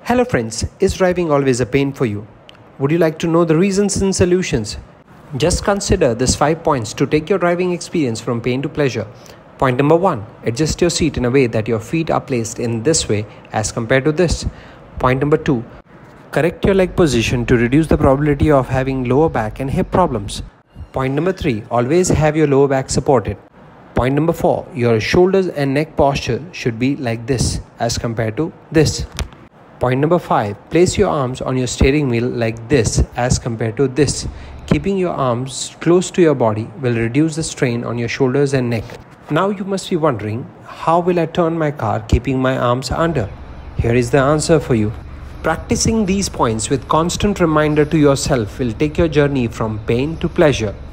Hello friends, is driving always a pain for you? Would you like to know the reasons and solutions? Just consider these 5 points to take your driving experience from pain to pleasure. Point number 1. Adjust your seat in a way that your feet are placed in this way as compared to this. Point number 2. Correct your leg position to reduce the probability of having lower back and hip problems. Point number 3. Always have your lower back supported. Point number 4. Your shoulders and neck posture should be like this as compared to this. Point number 5. Place your arms on your steering wheel like this as compared to this. Keeping your arms close to your body will reduce the strain on your shoulders and neck. Now you must be wondering, how will I turn my car keeping my arms under? Here is the answer for you. Practicing these points with constant reminder to yourself will take your journey from pain to pleasure.